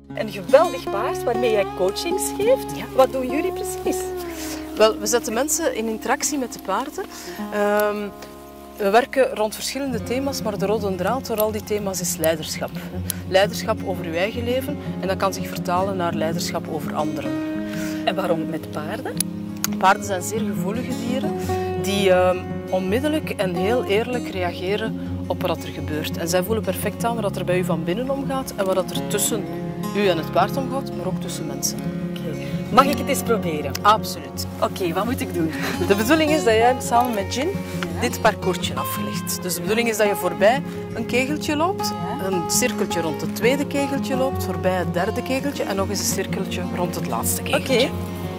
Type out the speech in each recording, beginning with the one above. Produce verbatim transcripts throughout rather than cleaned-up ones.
Een geweldig paard waarmee jij coachings geeft. Ja. Wat doen jullie precies? Wel, we zetten mensen in interactie met de paarden. Um, we werken rond verschillende thema's, maar de rode draad door al die thema's is leiderschap. Leiderschap over uw eigen leven en dat kan zich vertalen naar leiderschap over anderen. En waarom met paarden? Paarden zijn zeer gevoelige dieren die um, onmiddellijk en heel eerlijk reageren op wat er gebeurt. En zij voelen perfect aan wat er bij u van binnen omgaat en wat er tussen u en het paard omgaat, maar ook tussen mensen. Okay. Mag ik het eens proberen? Absoluut. Oké, okay, wat moet ik doen? De bedoeling is dat jij samen met Gin ja. dit parcoursje aflegt. Dus de bedoeling is dat je voorbij een kegeltje loopt, ja. een cirkeltje rond het tweede kegeltje loopt, voorbij het derde kegeltje en nog eens een cirkeltje rond het laatste kegeltje. Oké. Okay.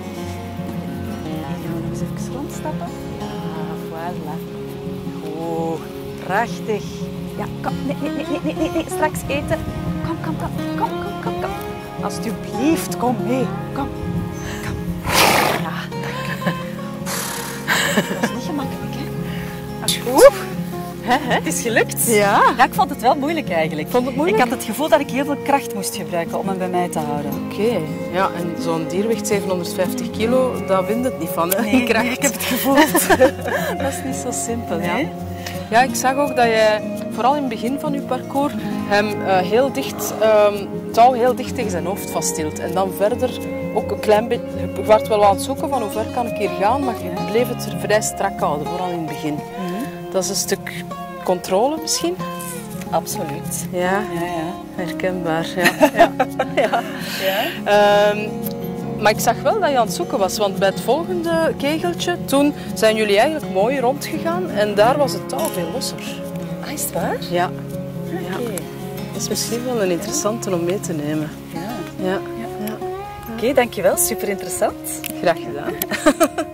En gaan we nog eens even rondstappen. Ja, voilà. Oh, prachtig. Ja, kom. Nee, nee, nee, nee, nee, nee. Straks eten. Kom, kom, kom, kom, kom, kom, kom. Alsjeblieft, kom mee. Kom. Kom. Ja, dank. Dat is niet gemakkelijk, hè? Oeh. He, he. Het is gelukt. Ja. Ja, ik vond het wel moeilijk eigenlijk. Vond het moeilijk? Ik had het gevoel dat ik heel veel kracht moest gebruiken om hem bij mij te houden. Oké. Okay. Ja, en zo'n dier weegt zevenhonderdvijftig kilo, daar wint het niet van, hè? Nee, kracht. nee, ik heb het gevoeld. Dat is niet zo simpel, nee? Ja. Ja, ik zag ook dat jij, vooral in het begin van je parcours, hem uh, heel dicht, um, touw heel dicht tegen zijn hoofd vasthield. En dan verder ook een klein beetje, je werd wel aan het zoeken van hoe ver kan ik hier gaan, maar je bleef het vrij strak houden, vooral in het begin. Mm-hmm. Dat is een stuk controle misschien? Absoluut. Ja, ja, ja. Herkenbaar. Ja. Ja. Ja. Ja. Um, Maar ik zag wel dat je aan het zoeken was, want bij het volgende kegeltje, toen zijn jullie eigenlijk mooi rondgegaan en daar was het touw veel losser. Ah, is het waar? Ja. Okay. Ja. Dat is misschien wel een interessante om mee te nemen. Ja. Ja. Ja. Ja. Oké, okay, dankjewel. Super interessant. Graag gedaan.